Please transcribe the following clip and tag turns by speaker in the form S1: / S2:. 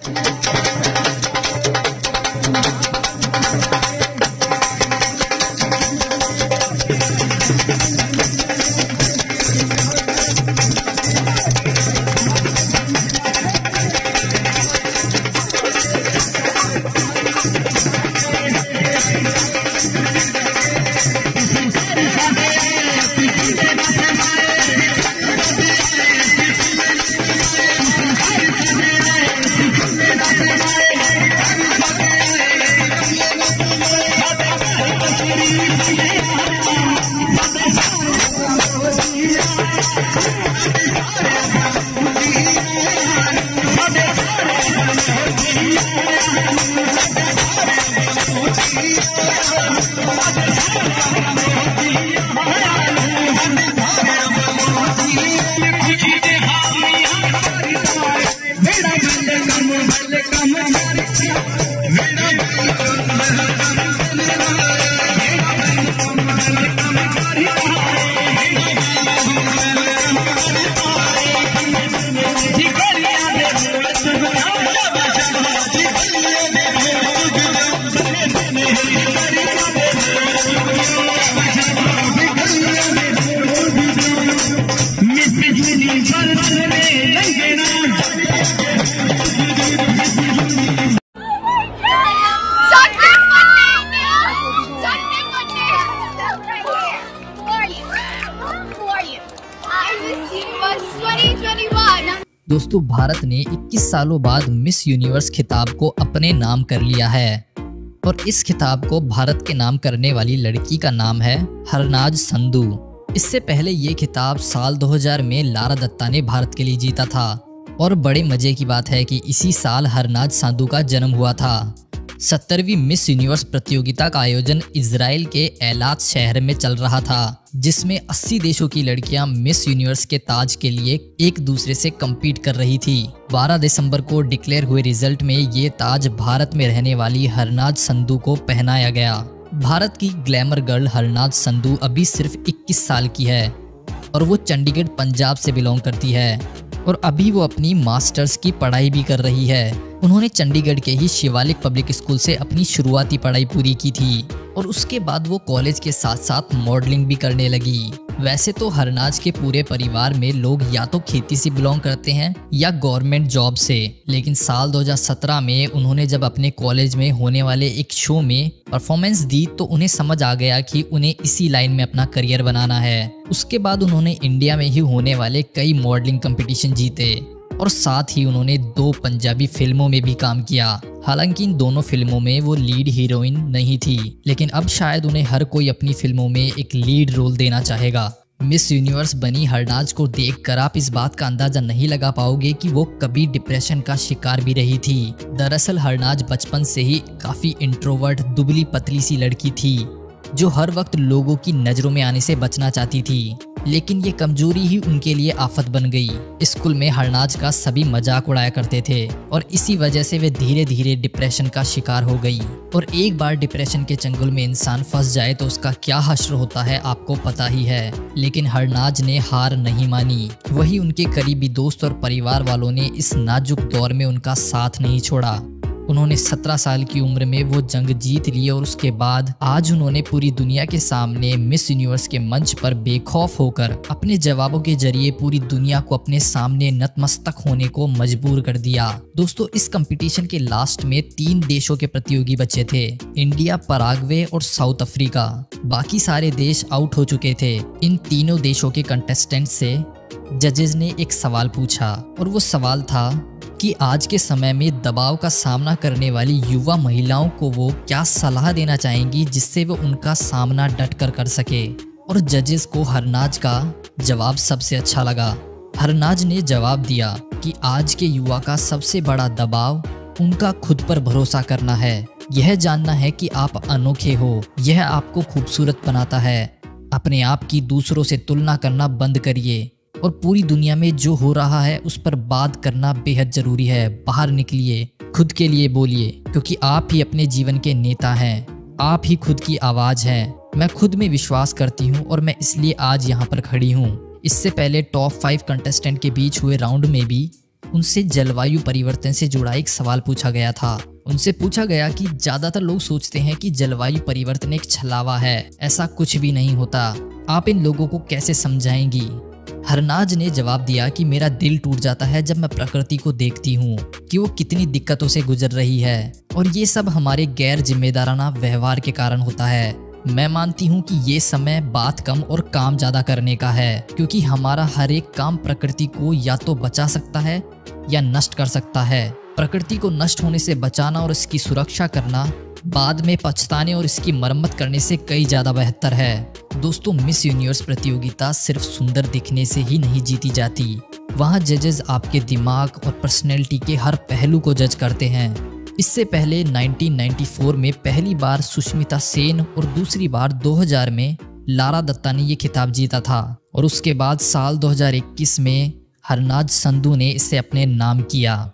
S1: दोस्तों, भारत ने 21 सालों बाद मिस यूनिवर्स खिताब को अपने नाम कर लिया है और इस खिताब को भारत के नाम करने वाली लड़की का नाम है हरनाज संधू। इससे पहले ये खिताब साल 2000 में लारा दत्ता ने भारत के लिए जीता था और बड़े मजे की बात है कि इसी साल हरनाज संधू का जन्म हुआ था। 70वीं मिस यूनिवर्स प्रतियोगिता का आयोजन इजराइल के एलात शहर में चल रहा था, जिसमें 80 देशों की लड़कियां मिस यूनिवर्स के ताज के लिए एक दूसरे से कम्पीट कर रही थी। 12 दिसंबर को डिक्लेयर हुए रिजल्ट में ये ताज भारत में रहने वाली हरनाज संधू को पहनाया गया। भारत की ग्लैमर गर्ल हरनाज संधू अभी सिर्फ 21 साल की है और वो चंडीगढ़ पंजाब से बिलोंग करती है और अभी वो अपनी मास्टर्स की पढ़ाई भी कर रही है। उन्होंने चंडीगढ़ के ही शिवालिक पब्लिक स्कूल से अपनी शुरुआती पढ़ाई पूरी की थी और उसके बाद वो कॉलेज के साथ साथ मॉडलिंग भी करने लगी। वैसे तो हरनाज के पूरे परिवार में लोग या तो खेती से बिलोंग करते हैं या गवर्नमेंट जॉब से, लेकिन साल 2017 में उन्होंने जब अपने कॉलेज में होने वाले एक शो में परफॉर्मेंस दी तो उन्हें समझ आ गया कि उन्हें इसी लाइन में अपना करियर बनाना है। उसके बाद उन्होंने इंडिया में ही होने वाले कई मॉडलिंग कंपटीशन जीते और साथ ही उन्होंने 2 पंजाबी फिल्मों में भी काम किया। हालांकि इन दोनों फिल्मों में वो लीड हीरोइन नहीं थी, लेकिन अब शायद उन्हें हर कोई अपनी फिल्मों में एक लीड रोल देना चाहेगा। मिस यूनिवर्स बनी हरनाज को देखकर आप इस बात का अंदाजा नहीं लगा पाओगे कि वो कभी डिप्रेशन का शिकार भी रही थी। दरअसल हरनाज बचपन से ही काफी इंट्रोवर्ट, दुबली पतली सी लड़की थी जो हर वक्त लोगों की नजरों में आने से बचना चाहती थी, लेकिन ये कमजोरी ही उनके लिए आफत बन गई। स्कूल में हरनाज का सभी मजाक उड़ाया करते थे और इसी वजह से वे धीरे धीरे डिप्रेशन का शिकार हो गई। और एक बार डिप्रेशन के चंगुल में इंसान फंस जाए तो उसका क्या हश्र होता है आपको पता ही है। लेकिन हरनाज ने हार नहीं मानी। वही उनके करीबी दोस्त और परिवार वालों ने इस नाजुक दौर में उनका साथ नहीं छोड़ा। उन्होंने 17 साल की उम्र में वो जंग जीत ली और उसके बाद आज उन्होंने पूरी दुनिया के सामने मिस यूनिवर्स के मंच पर बेखौफ होकर अपने जवाबों के जरिए पूरी दुनिया को अपने सामने नतमस्तक होने को मजबूर कर दिया। दोस्तों, इस कंपटीशन के लास्ट में 3 देशों के प्रतियोगी बचे थे, इंडिया, पराग्वे और साउथ अफ्रीका। बाकी सारे देश आउट हो चुके थे। इन तीनों देशों के कंटेस्टेंट से जजेस ने एक सवाल पूछा और वो सवाल था कि आज के समय में दबाव का सामना करने वाली युवा महिलाओं को वो क्या सलाह देना चाहेंगी जिससे वो उनका सामना डटकर कर सके। और जजेस को हरनाज का जवाब सबसे अच्छा लगा। हरनाज ने जवाब दिया कि आज के युवा का सबसे बड़ा दबाव उनका खुद पर भरोसा करना है, यह जानना है कि आप अनोखे हो, यह आपको खूबसूरत बनाता है। अपने आप की दूसरों से तुलना करना बंद करिए और पूरी दुनिया में जो हो रहा है उस पर बात करना बेहद जरूरी है। बाहर निकलिए, खुद के लिए बोलिए, क्योंकि आप ही अपने जीवन के नेता हैं, आप ही खुद की आवाज़ हैं। मैं खुद में विश्वास करती हूँ और मैं इसलिए आज यहाँ पर खड़ी हूँ। इससे पहले टॉप 5 कंटेस्टेंट के बीच हुए राउंड में भी उनसे जलवायु परिवर्तन से जुड़ा एक सवाल पूछा गया था। उनसे पूछा गया कि ज्यादातर लोग सोचते हैं कि जलवायु परिवर्तन एक छलावा है, ऐसा कुछ भी नहीं होता, आप इन लोगों को कैसे समझाएंगी। हरनाज ने जवाब दिया कि मेरा दिल टूट जाता है जब मैं प्रकृति को देखती हूँ कि वो कितनी दिक्कतों से गुजर रही है, और ये सब हमारे गैर जिम्मेदाराना व्यवहार के कारण होता है। मैं मानती हूँ कि ये समय बात कम और काम ज्यादा करने का है, क्योंकि हमारा हर एक काम प्रकृति को या तो बचा सकता है या नष्ट कर सकता है। प्रकृति को नष्ट होने से बचाना और इसकी सुरक्षा करना बाद में पछताने और इसकी मरम्मत करने से कई ज्यादा बेहतर है। दोस्तों, मिस यूनिवर्स प्रतियोगिता सिर्फ सुंदर दिखने से ही नहीं जीती जाती, वहाँ जजेस आपके दिमाग और पर्सनैलिटी के हर पहलू को जज करते हैं। इससे पहले 1994 में पहली बार सुष्मिता सेन और दूसरी बार 2000 में लारा दत्ता ने ये खिताब जीता था, और उसके बाद साल 2021 में हरनाज संधू ने इसे अपने नाम किया।